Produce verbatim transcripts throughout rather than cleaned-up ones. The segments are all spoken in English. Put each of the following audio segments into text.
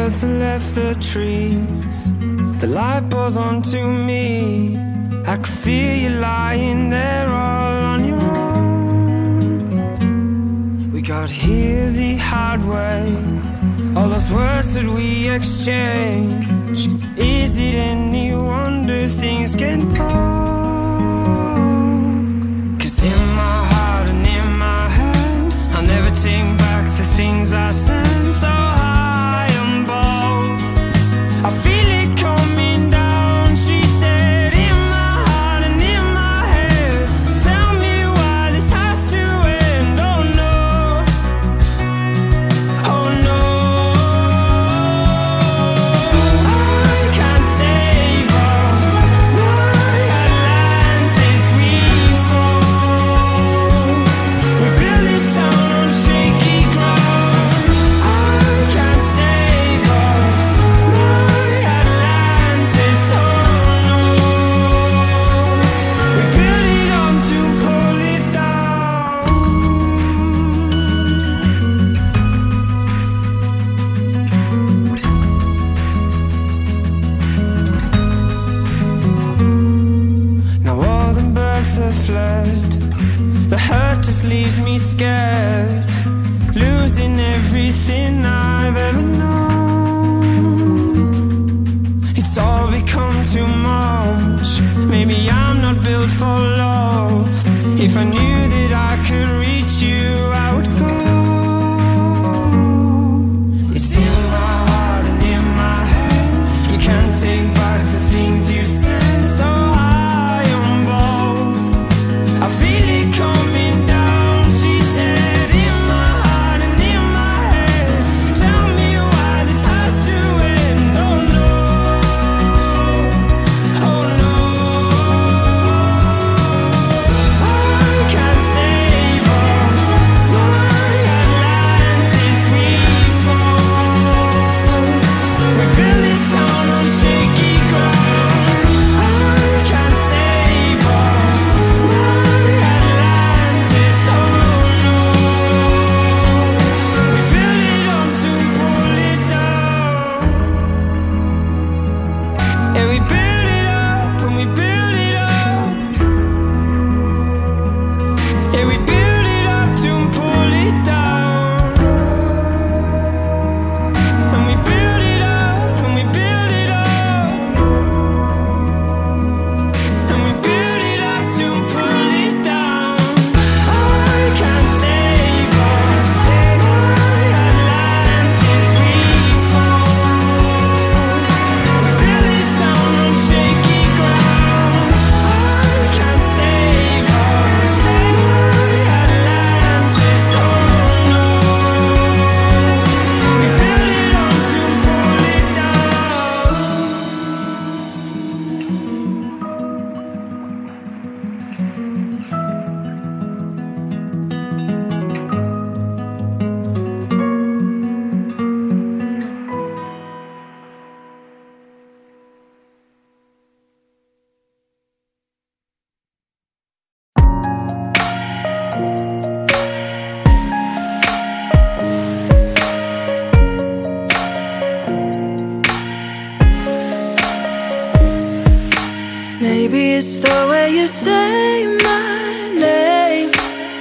birds and left the trees. The light pours onto me. I could feel you lying there all on your own. We got here the hard way. All those words that we exchange. Is it any wonder things get cold? 'Cause in my heart and in my head, I'll never take back the things I said. So high and bold, I feel it coming down. She said, in my heart and in my head, tell me why this has to end. Oh no, oh no, I can't save us. My Atlantis, we fall. We build this town on shaky ground. I can't save us. My Atlantis, oh no. We build it up to pull it down. Now all the birds have fled. The hurt just leaves me scared, losing everything I've ever known. It's all become too much. Maybe I'm not built for love. If I knew that I could reach you, I would go. It's in my heart and in my head. You can't take back the things you said. So high on both, I feel it coming down. She said, in my heart and in my head, tell me why this has to end. Oh no, oh no, I can't save us. My Atlantis, we fall. We build this town on shaky ground. I can't save us. My Atlantis, oh no. We build it up to pull it down. Yeah, we build it up and we build it up. Yeah, we build it up to pull it down. And we build it up and we build it up. And we build it up to pull it down. I can't save us. My Atlantis, we fall. We build this town on shaky ground. I can't save us. My Atlantis, oh no. We build it up to pull it down. Maybe it's the way you say my name.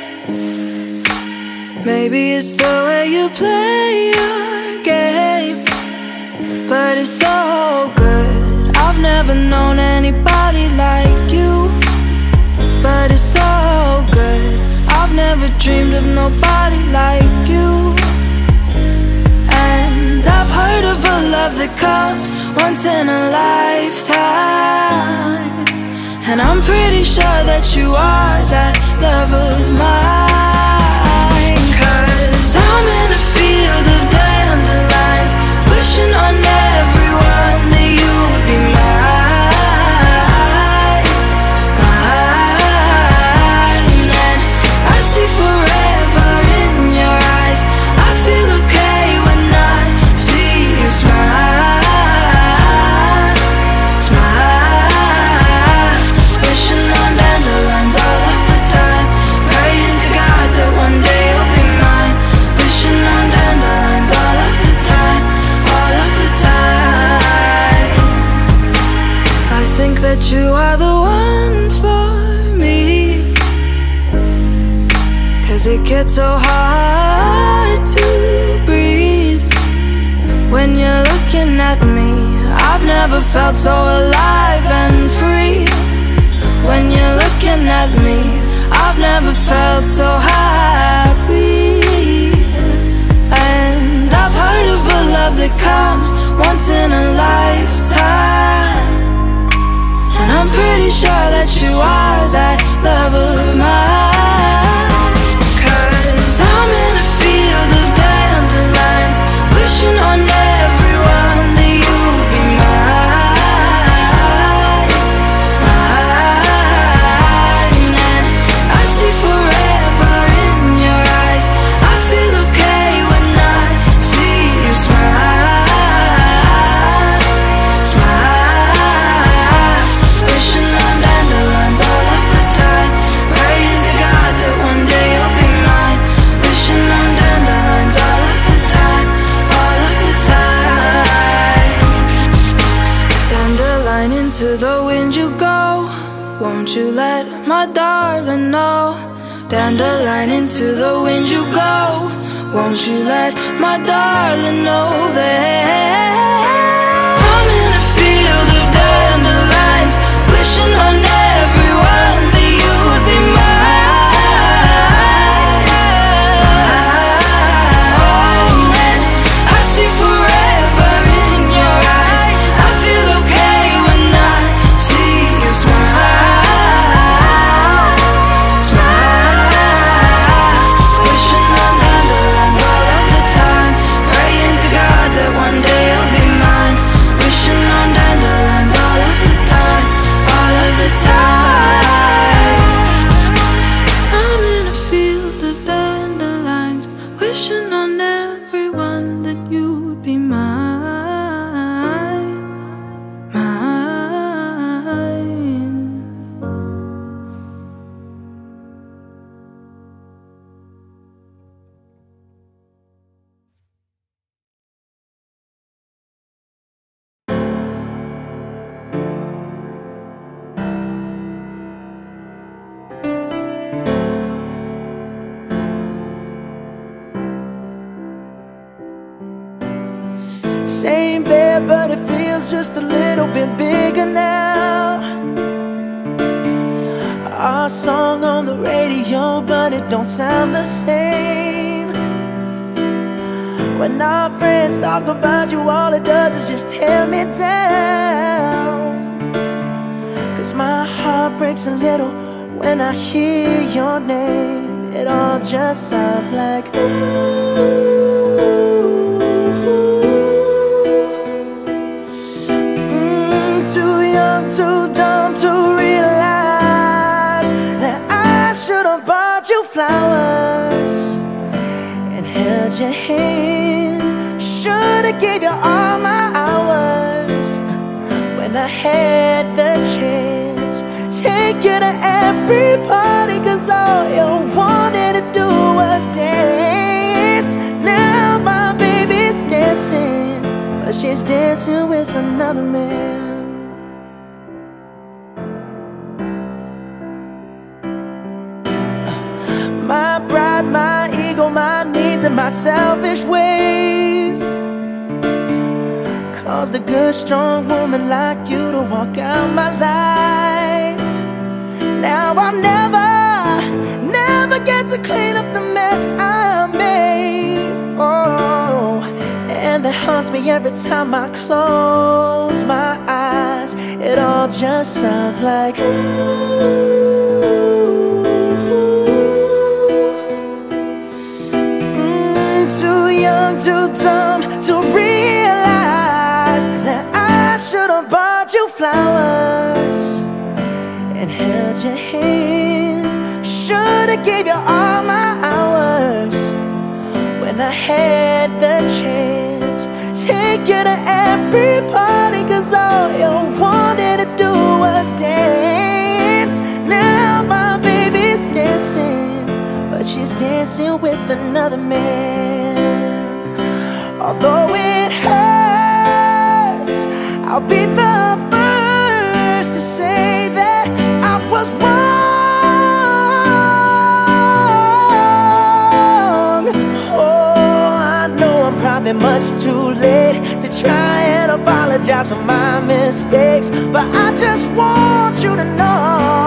Maybe it's the way you play your game. But it's so good. I've never known anybody like you. But it's so good. I've never dreamed of nobody like you. And I've heard of a love that comes once in a lifetime. And I'm pretty sure that you are that love of mine. 'Cause I'm in a field of dandelions, wishing on everyone that you would be mine, mine. And I see forever in your eyes. I feel okay when I see you smile, smile. Wishing on dandelions all of the time, praying to God that one day you'll be mine. Wishing on dandelions all of the time, all of the you are the one for me. 'Cause it gets so hard to breathe when you're looking at me. I've never felt so alive and free. When you're looking at me, I've never felt so happy. And I've heard of a love that comes once in a lifetime, and I'm pretty sure that you are that love of mine. 'Cause I'm in a field of dandelions, wishing on everyone that you'd be mine, mine. And I see forever in your eyes. I feel okay when I see you smile, smile. Wishing on dandelions all of the time, praying to God that one day you'll be mine. Wishing on dandelions all of the time, all of the time. Dandelion, into the wind you go, won't you let my darling know? Dandelion, into the wind you go, won't you let my darling know that I'm in a field of dandelions, wishing on everyone that you would be mine, mine. And I see forever in your eyes. I feel okay when I see you smile, smile. Wishing on dandelions all of the time, praying to God that one day you'll be mine. Wishing on dandelions all of the time, all of the time. I'm in a field of dandelions, wishing on everyone that you'd be mine, mine. Same bed, but it feels just a little bit bigger now. Our song on the radio, but it don't sound the same. When our friends talk about you, all it does is just tear me down. 'Cause my heart breaks a little when I hear your name. It all just sounds like ooh. Too dumb to realize that I should have bought you flowers and held your hand. Should have gave you all my hours when I had the chance. Take you to every party, 'cause all you wanted to do was dance. Now my baby's dancing, but she's dancing with another man. My pride, my ego, my needs, and my selfish ways caused a good, strong woman like you to walk out my life. Now I'll never, never get to clean up the mess I made. Oh, and that haunts me every time I close my eyes. It all just sounds like ooh. Too young, too dumb to realize that I should have bought you flowers and held your hand. Should have gave you all my hours when I had the chance. Take you to every party, 'cause all you wanted to do was dance. Now my baby's dancing, but she's dancing with another man. Although it hurts, I'll be the first first to say that I was wrong. Probably much too late to try and apologize for my mistakes, but I just want you to know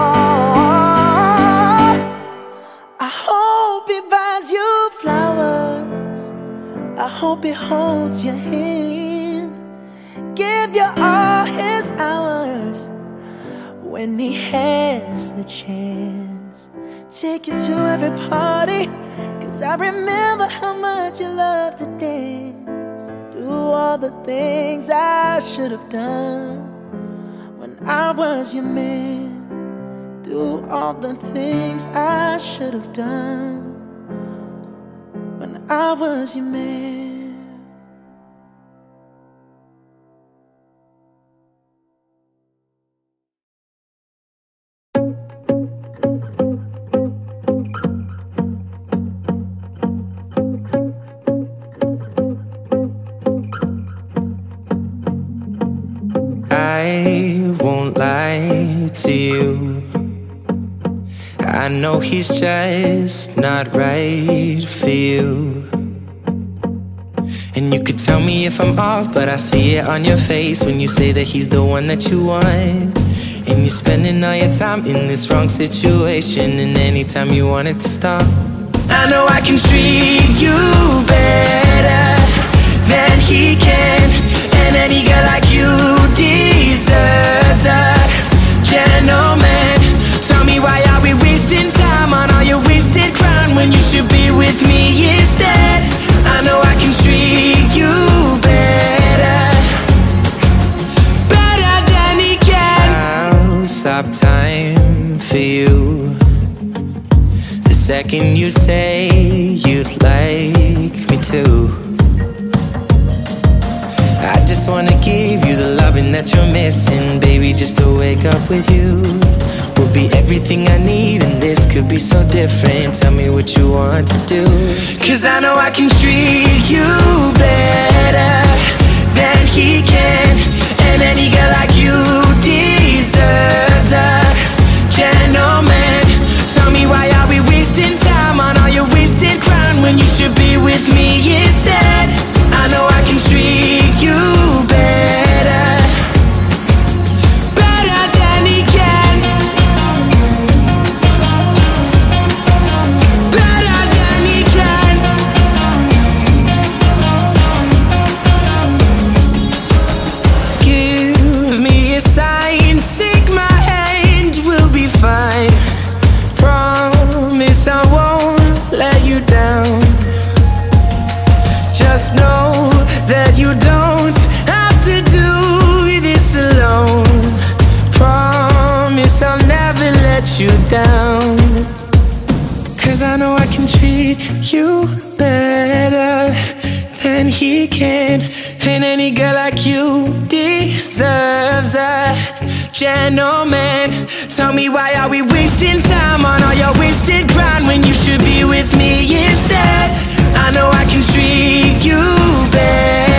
I hope he buys you flowers, I hope he holds your hand, give you all his hours when he has the chance, take you to every party, I remember how much you loved to dance, do all the things I should have done when I was your man, do all the things I should have done when I was your man. I won't lie to you, I know he's just not right for you. And you could tell me if I'm off, but I see it on your face when you say that he's the one that you want. And you're spending all your time in this wrong situation, and anytime you want it to stop, I know I can treat you better than he can. And any girl like you deserves a gentleman. Tell me, why are we wasting time on all your wasted crown when you should be with me instead? I know I can treat you better, better than he can. I'll stop time for you the second you say you'd like me to. I just wanna give you the loving that you're missing, baby, just to wake up with you will be everything I need, and this could be so different. Tell me what you want to do, 'cause I know I can treat you better than he can. And any girl like you deserves a gentleman. Tell me, why are we wasting time on all your wasted crown when you should be with me instead? I know I can treat you better, better than he can, better than he can. Give me a sign, take my hand, we'll be fine. Promise I won't let you down. Just know that you don't have to do this alone. Promise I'll never let you down, 'cause I know I can treat you better than he can. And any girl like you deserves a gentleman. Tell me, why are we wasting time on all your wasted grind when you should be with me instead? I know I can treat you better.